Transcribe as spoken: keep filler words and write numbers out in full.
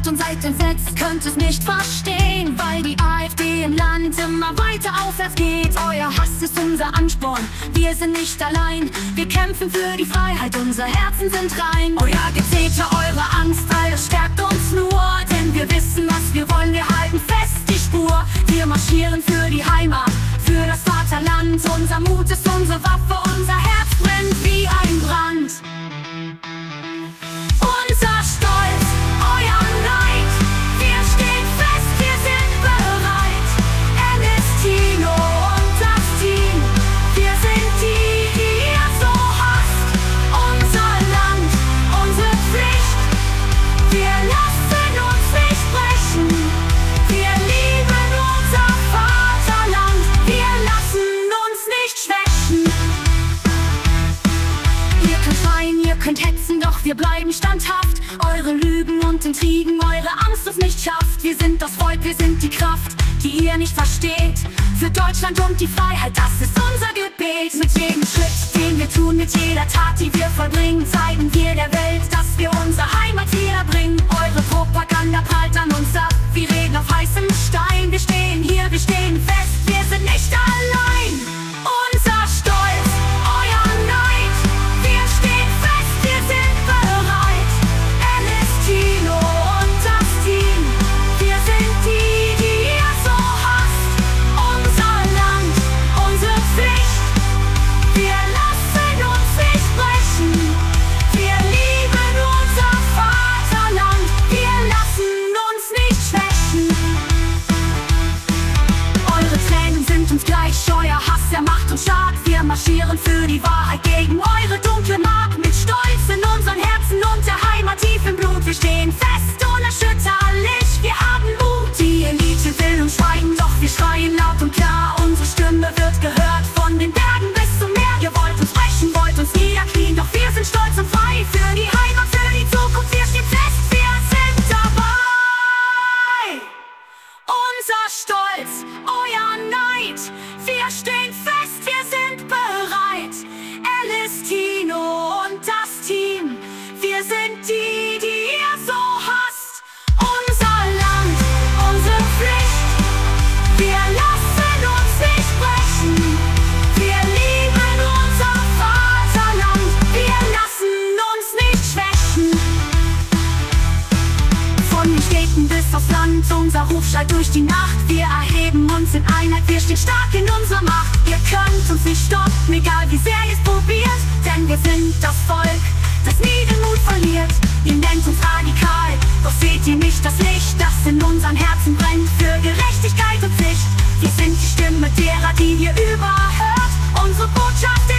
entsetzt und seid entsetzt, könnt es nicht verstehen, weil die AfD im Land immer weiter aufwärts geht. Euer Hass ist unser Ansporn, wir sind nicht allein. Wir kämpfen für die Freiheit, unsere Herzen sind rein. Euer Getäter, eure Angst, alles stärkt uns nur, denn wir wissen, was wir wollen, wir halten fest die Spur. Wir marschieren für die Heimat, für das Vaterland. Unser Mut ist unsere Waffe, unser Herz brennt wie ein Brand. Unser Stolz, euer Neid, wir stehen fest, wir sind bereit. Er ist Tino und das Team, wir sind die, die ihr so hasst. Unser Land, unsere Pflicht, wir lassen uns nicht brechen. Wir lieben unser Vaterland, wir lassen uns nicht schwächen. Ihr könnt schreien, ihr könnt hetzen, doch wir bleiben standhaft. Eure Lügen und Intrigen, eure Angst uns nicht schafft. Wir sind das Volk, wir sind die Kraft, die ihr nicht versteht. Für Deutschland und die Freiheit, das ist unser Gebet. Mit jedem Schritt, den wir tun, mit jeder Tat, die wir vollbringen, zeigen wir der Welt, dass wir unsere Heimat wiederbringen. Eure Propaganda prallt an uns ab wie Regen auf heißem Stein. Wir stehen hier, wir stehen fest, wir sind nicht allein. Unser Stolz, euer Neid, wir stehen fest, wir sind bereit. Er ist Tino und das Team, wir sind die, die ihr so hasst. Unser Land, unsere Pflicht, wir lassen uns nicht brechen. Wir lieben unser Vaterland, wir lassen uns nicht schwächen. Eure Tränen sind uns gleich, euer Hass, er macht uns stark. Wir marschieren für die Wahrheit gegen eure dunkle Macht. Mit Stolz in unseren Herzen und der Heimat tief im Blut. Wir stehen fest, unerschütterlich, wir haben Mut. Die Elite will uns schweigen, doch wir schreien laut und klar. Unsere Stimme wird gehört, von den Bergen bis zum Meer. Ihr wollt uns brechen, wollt uns niederknien, doch wir sind stolz und frei. Für die Heimat, für die Zukunft, wir stehen fest, wir sind dabei. Unser Stolz, euer Neid, wir stehen fest, wir sind bereit. Alice, Tino und das Team, wir sind die, die ihr so hasst. Unser Land, unsere Pflicht, wir lassen uns nicht brechen. Wir lieben unser Vaterland, wir lassen uns nicht schwächen. Von den Städten bis aufs Land, unser Ruf schallt durch die Nacht. Wir erheben uns in Einheit, wir stehen stark in unserer Macht. Ihr könnt uns nicht stoppen, egal wie sehr ihr es probiert, denn wir sind das Volk, das nie den Mut verliert. Ihr nennt uns radikal, doch seht ihr nicht das Licht, das in unseren Herzen brennt für Gerechtigkeit und Pflicht. Wir sind die Stimme derer, die ihr überhört, unsere Botschaft